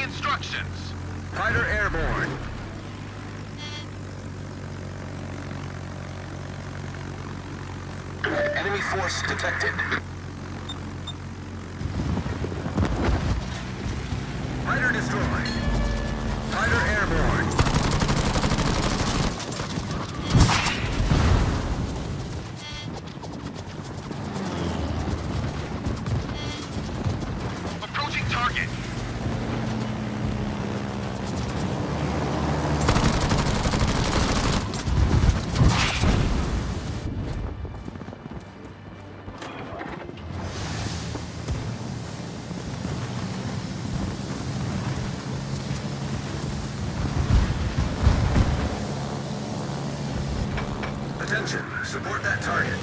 instructions. Fighter airborne. Enemy force detected. Fighter destroyed. Fighter airborne. Approaching target. Attention, support that target.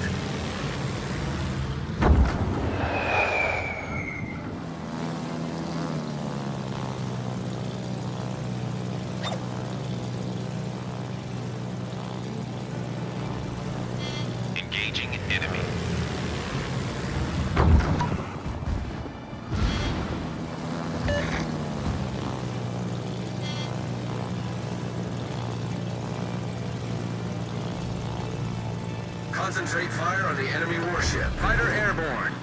Engaging enemy. Concentrate fire on the enemy warship. Fighter airborne.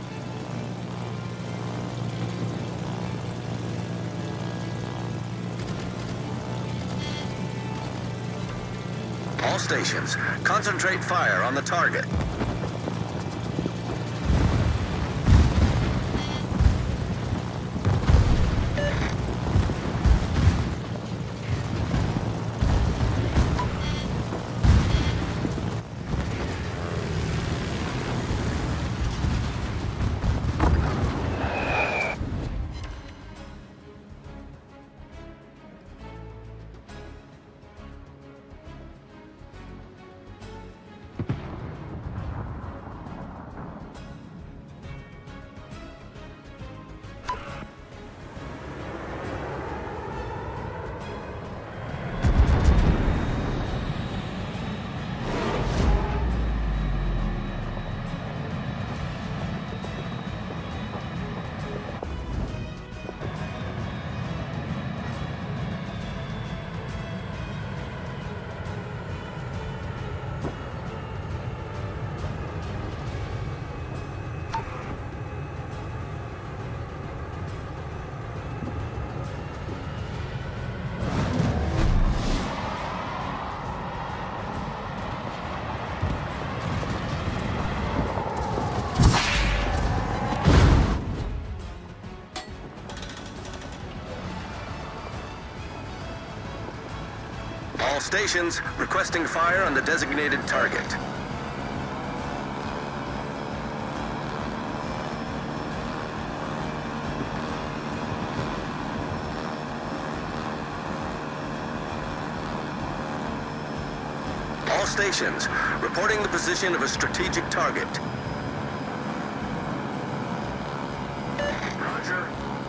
All stations, concentrate fire on the target. All stations requesting fire on the designated target. All stations reporting the position of a strategic target. Roger.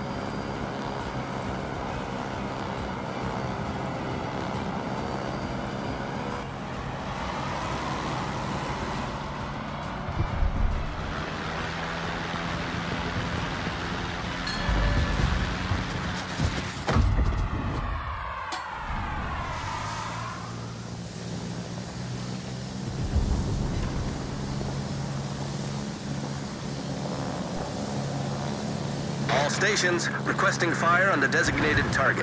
All stations requesting fire on the designated target.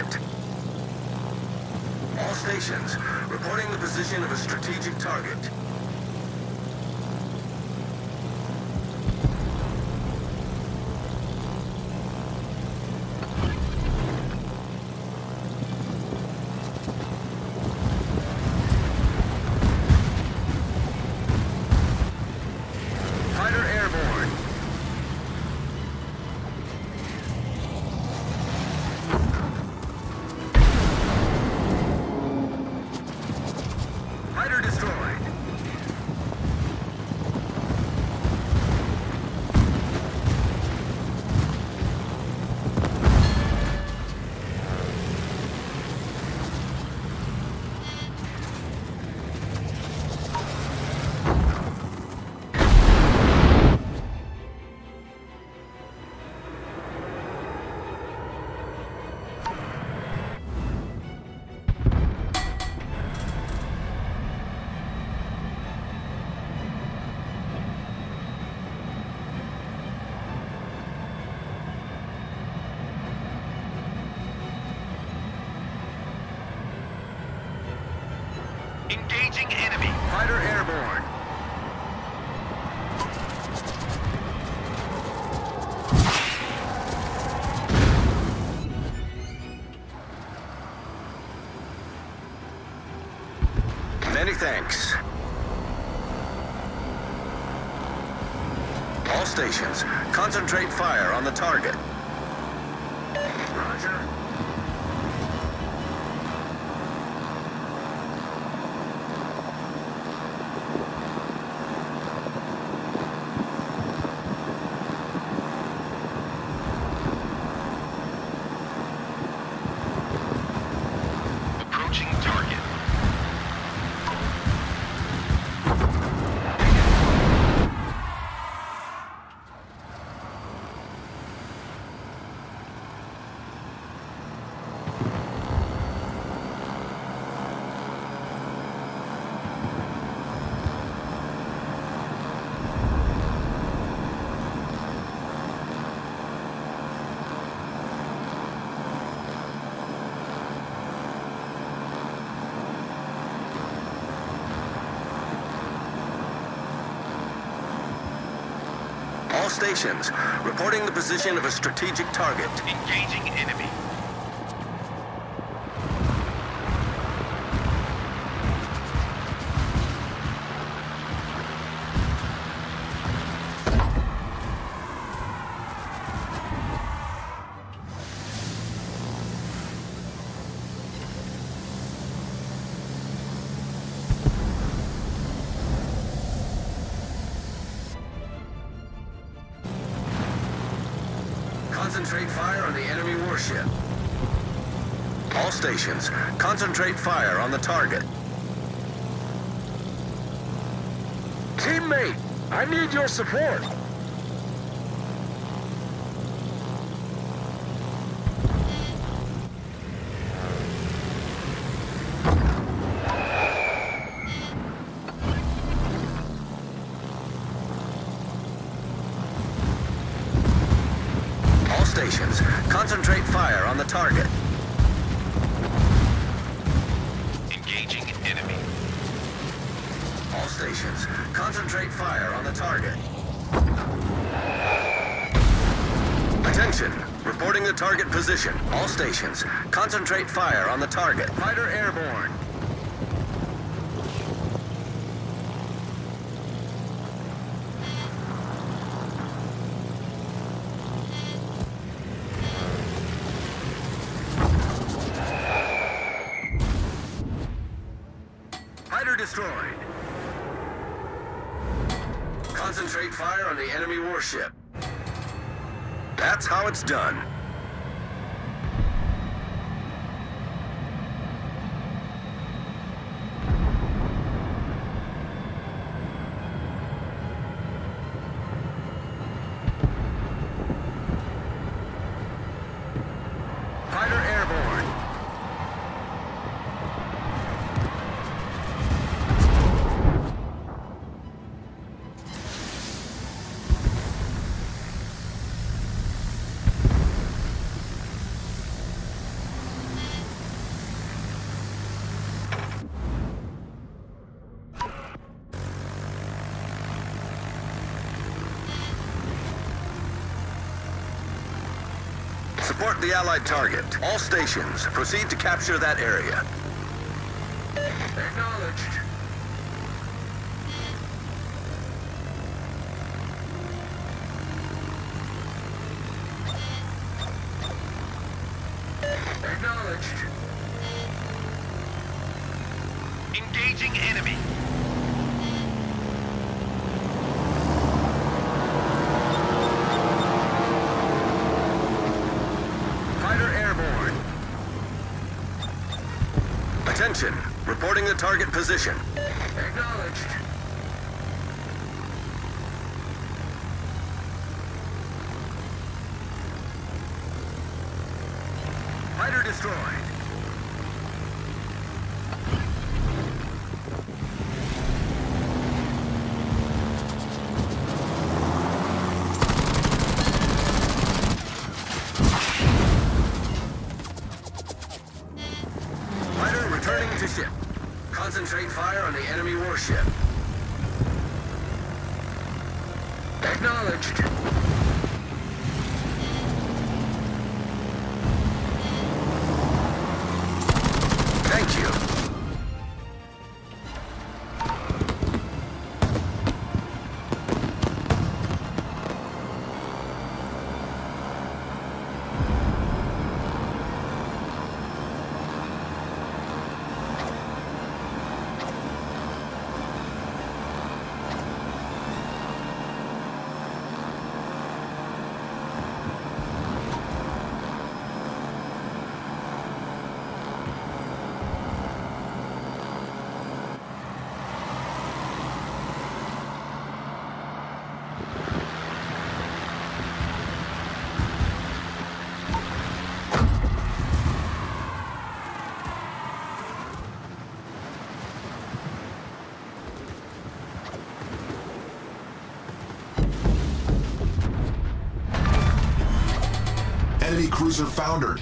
All stations reporting the position of a strategic target. Fighter airborne. Fighter destroyed. Engaging enemy. Fighter airborne. Many thanks. All stations, concentrate fire on the target. Roger. Approaching target. All stations, reporting the position of a strategic target. Engaging enemy. Concentrate fire on the enemy warship. All stations, concentrate fire on the target. Teammate, I need your support. Stations, concentrate fire on the target. Engaging enemy. All stations, concentrate fire on the target. Attention, reporting the target position. All stations, concentrate fire on the target. Fighter airborne. Destroyed. Concentrate fire on the enemy warship. That's how it's done. Fighter airborne. Support the Allied target. All stations, proceed to capture that area. Acknowledged. Acknowledged. Engaging enemy. Attention, reporting the target position. Acknowledged. Fighter destroyed. Concentrate fire on the enemy warship. Acknowledged. Thank you. Enemy cruiser foundered.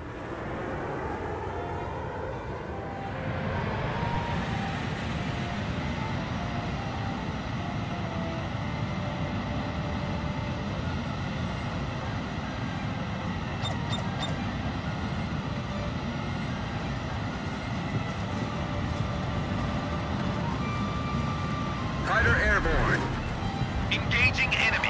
Fighter airborne. Engaging enemy.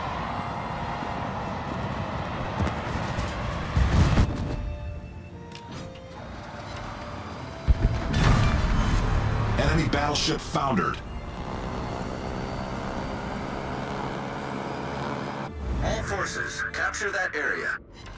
Enemy battleship foundered. All forces, capture that area.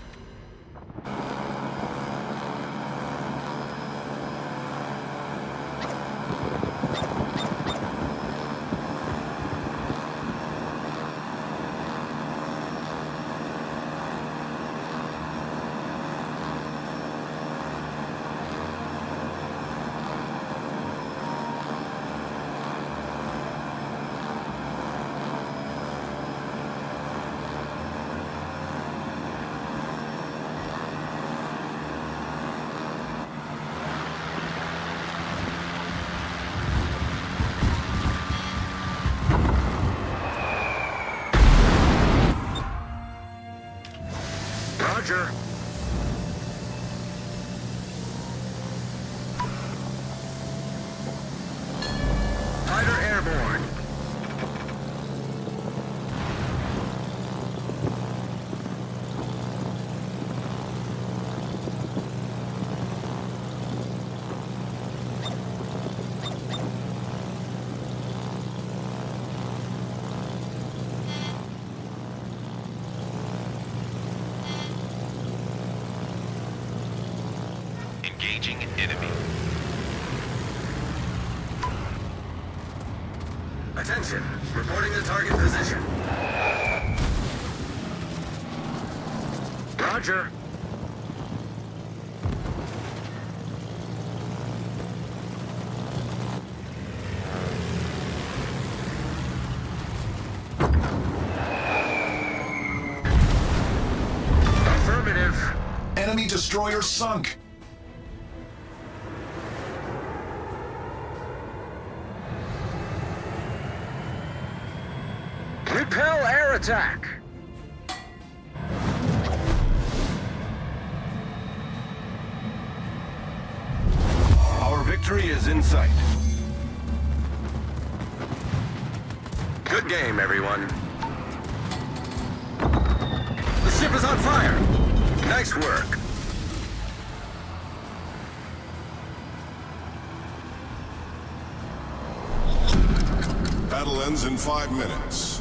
Roger. Fighter airborne. Engaging enemy. Attention, reporting the target position. Roger. Affirmative. Enemy destroyer sunk. Repel air attack. Our victory is in sight. Good game, everyone. The ship is on fire. Nice work. Battle ends in 5 minutes.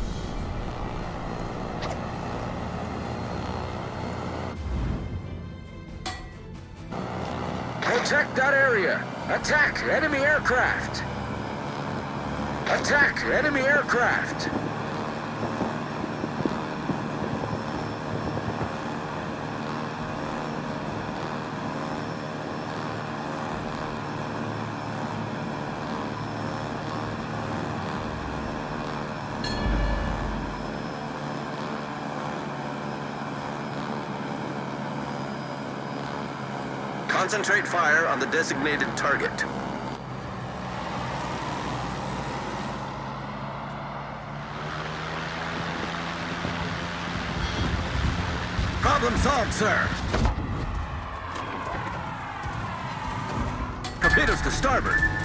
Protect that area. Attack enemy aircraft. Attack enemy aircraft. Concentrate fire on the designated target. Problem solved, sir. Torpedoes to starboard.